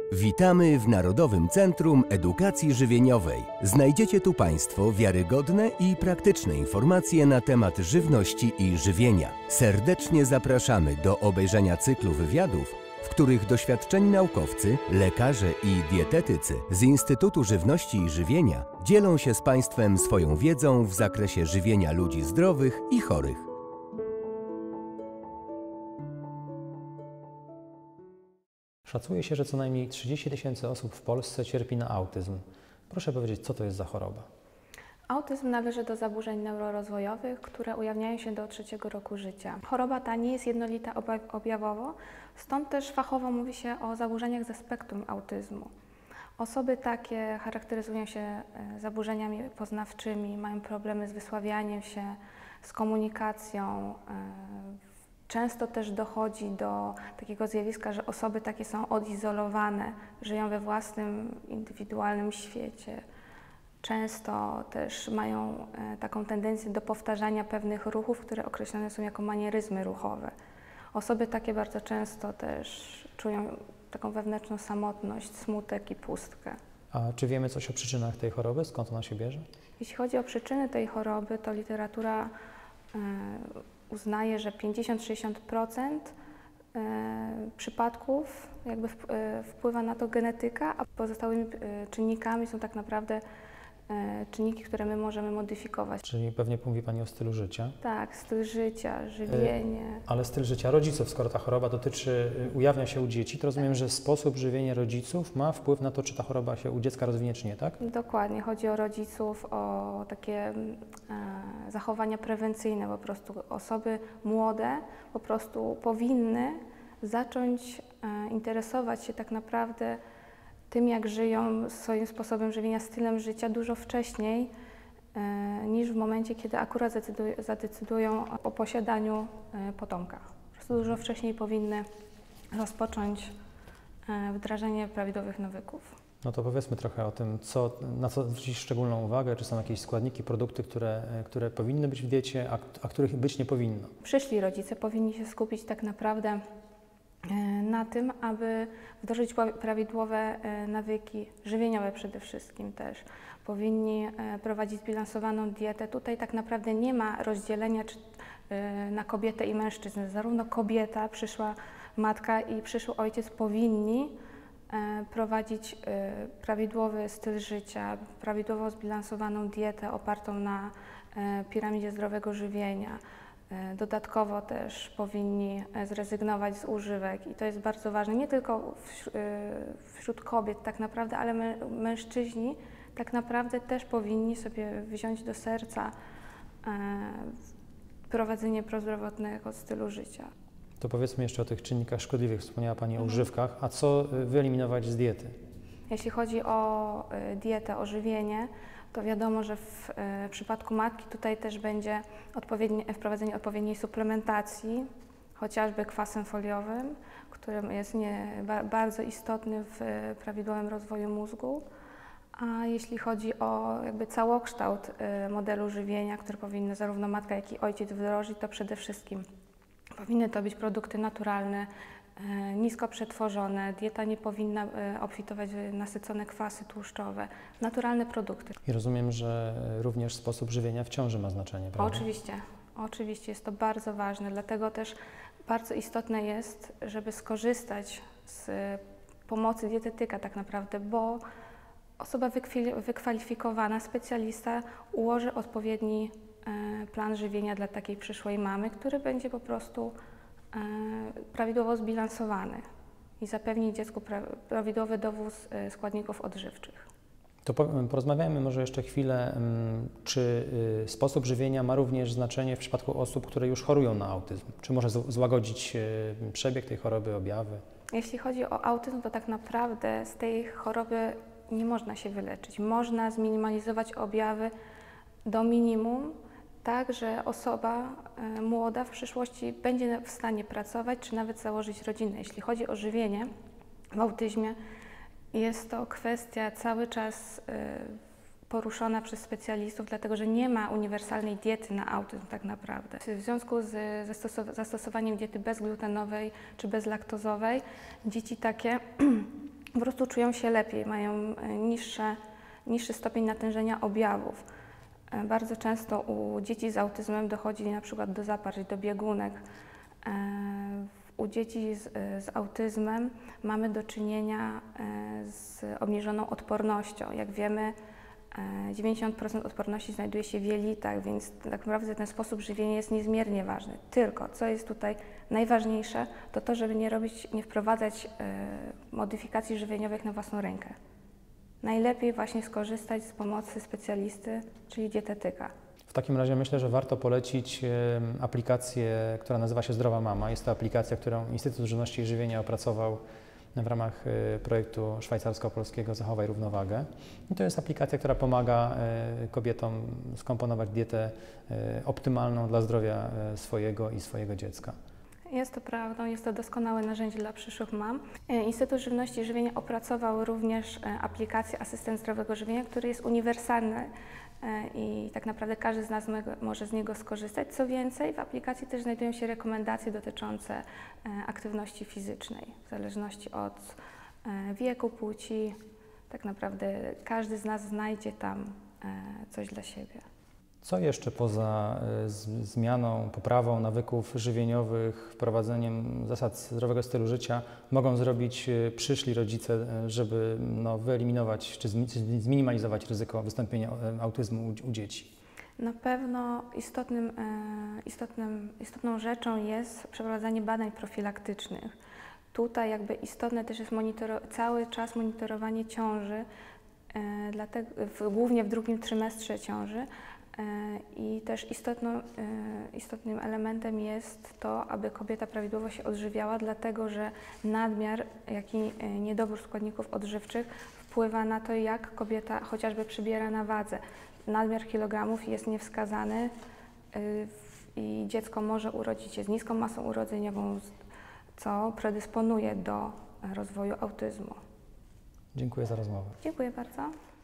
Witamy w Narodowym Centrum Edukacji Żywieniowej. Znajdziecie tu Państwo wiarygodne i praktyczne informacje na temat żywności i żywienia. Serdecznie zapraszamy do obejrzenia cyklu wywiadów, w których doświadczeni naukowcy, lekarze i dietetycy z Instytutu Żywności i Żywienia dzielą się z Państwem swoją wiedzą w zakresie żywienia ludzi zdrowych i chorych. Szacuje się, że co najmniej 30 000 osób w Polsce cierpi na autyzm. Proszę powiedzieć, co to jest za choroba? Autyzm należy do zaburzeń neurorozwojowych, które ujawniają się do 3. roku życia. Choroba ta nie jest jednolita objawowo, stąd też fachowo mówi się o zaburzeniach ze spektrum autyzmu. Osoby takie charakteryzują się zaburzeniami poznawczymi, mają problemy z wysławianiem się, z komunikacją. Często też dochodzi do takiego zjawiska, że osoby takie są odizolowane, żyją we własnym, indywidualnym świecie. Często też mają taką tendencję do powtarzania pewnych ruchów, które określane są jako manieryzmy ruchowe. Osoby takie bardzo często też czują taką wewnętrzną samotność, smutek i pustkę. A czy wiemy coś o przyczynach tej choroby? Skąd ona się bierze? Jeśli chodzi o przyczyny tej choroby, to literatura uznaje, że 50–60% przypadków jakby wpływa na to genetyka, a pozostałymi czynnikami są tak naprawdę czynniki, które my możemy modyfikować. Czyli pewnie mówi Pani o stylu życia. Tak, styl życia, żywienie. Ale styl życia rodziców, skoro ta choroba ujawnia się u dzieci, to rozumiem, że sposób żywienia rodziców ma wpływ na to, czy ta choroba się u dziecka rozwinie, czy nie, tak? Dokładnie, chodzi o rodziców, o takie zachowania prewencyjne. Po prostu osoby młode po prostu powinny zacząć interesować się tak naprawdę tym, jak żyją, swoim sposobem żywienia, stylem życia dużo wcześniej niż w momencie, kiedy akurat zadecydują o posiadaniu potomka. Po prostu dużo wcześniej powinny rozpocząć wdrażanie prawidłowych nawyków. No to powiedzmy trochę o tym, na co zwrócić szczególną uwagę, czy są jakieś składniki, produkty, które powinny być w diecie, a których być nie powinno. Przyszli rodzice powinni się skupić tak naprawdę na tym, aby wdrożyć prawidłowe nawyki żywieniowe przede wszystkim też. Powinni prowadzić zbilansowaną dietę. Tutaj tak naprawdę nie ma rozdzielenia na kobietę i mężczyznę. Zarówno kobieta, przyszła matka i przyszły ojciec powinni prowadzić prawidłowy styl życia, prawidłowo zbilansowaną dietę opartą na piramidzie zdrowego żywienia. Dodatkowo też powinni zrezygnować z używek i to jest bardzo ważne, nie tylko wśród kobiet tak naprawdę, ale mężczyźni tak naprawdę też powinni sobie wziąć do serca prowadzenie prozdrowotnego stylu życia. To powiedzmy jeszcze o tych czynnikach szkodliwych. Wspomniała Pani o używkach, a co wyeliminować z diety? Jeśli chodzi o dietę, o żywienie, to wiadomo, że w przypadku matki tutaj też będzie wprowadzenie odpowiedniej suplementacji, chociażby kwasem foliowym, który jest bardzo istotny w prawidłowym rozwoju mózgu. A jeśli chodzi o jakby całokształt modelu żywienia, który powinny zarówno matka, jak i ojciec wdrożyć, to przede wszystkim powinny to być produkty naturalne, nisko przetworzone, dieta nie powinna obfitować w nasycone kwasy tłuszczowe, naturalne produkty. I rozumiem, że również sposób żywienia w ciąży ma znaczenie, prawda? Oczywiście jest to bardzo ważne, dlatego też bardzo istotne jest, żeby skorzystać z pomocy dietetyka tak naprawdę, bo osoba wykwalifikowana, specjalista ułoży odpowiedni plan żywienia dla takiej przyszłej mamy, który będzie po prostu prawidłowo zbilansowany i zapewni dziecku prawidłowy dowóz składników odżywczych. To porozmawiajmy może jeszcze chwilę, czy sposób żywienia ma również znaczenie w przypadku osób, które już chorują na autyzm? Czy może złagodzić przebieg tej choroby, objawy? Jeśli chodzi o autyzm, to tak naprawdę z tej choroby nie można się wyleczyć. Można zminimalizować objawy do minimum, tak, że osoba młoda w przyszłości będzie w stanie pracować, czy nawet założyć rodzinę. Jeśli chodzi o żywienie w autyzmie, jest to kwestia cały czas poruszona przez specjalistów, dlatego że nie ma uniwersalnej diety na autyzm tak naprawdę. W związku z zastosowaniem diety bezglutenowej czy bezlaktozowej, dzieci takie po prostu czują się lepiej, mają niższy stopień natężenia objawów. Bardzo często u dzieci z autyzmem dochodzi na przykład do zaparć, do biegunek. U dzieci z autyzmem mamy do czynienia z obniżoną odpornością. Jak wiemy, 90% odporności znajduje się w jelitach, więc tak naprawdę ten sposób żywienia jest niezmiernie ważny. Tylko, co jest tutaj najważniejsze, to to, żeby nie wprowadzać modyfikacji żywieniowych na własną rękę. Najlepiej właśnie skorzystać z pomocy specjalisty, czyli dietetyka. W takim razie myślę, że warto polecić aplikację, która nazywa się Zdrowa Mama. Jest to aplikacja, którą Instytut Żywności i Żywienia opracował w ramach projektu szwajcarsko-polskiego Zachowaj równowagę. I to jest aplikacja, która pomaga kobietom skomponować dietę optymalną dla zdrowia swojego i swojego dziecka. Jest to prawdą, jest to doskonałe narzędzie dla przyszłych mam. Instytut Żywności i Żywienia opracował również aplikację Asystent Zdrowego Żywienia, który jest uniwersalny i tak naprawdę każdy z nas może z niego skorzystać. Co więcej, w aplikacji też znajdują się rekomendacje dotyczące aktywności fizycznej, w zależności od wieku, płci. Tak naprawdę każdy z nas znajdzie tam coś dla siebie. Co jeszcze poza zmianą, poprawą nawyków żywieniowych, wprowadzeniem zasad zdrowego stylu życia mogą zrobić przyszli rodzice, żeby wyeliminować czy zminimalizować ryzyko wystąpienia autyzmu u dzieci? Na pewno istotną rzeczą jest przeprowadzanie badań profilaktycznych. Tutaj jakby istotne też jest cały czas monitorowanie ciąży, głównie w drugim trymestrze ciąży. I też istotnym elementem jest to, aby kobieta prawidłowo się odżywiała, dlatego że nadmiar, jak i niedobór składników odżywczych wpływa na to, jak kobieta chociażby przybiera na wadze. Nadmiar kilogramów jest niewskazany i dziecko może urodzić się z niską masą urodzeniową, co predysponuje do rozwoju autyzmu. Dziękuję za rozmowę. Dziękuję bardzo.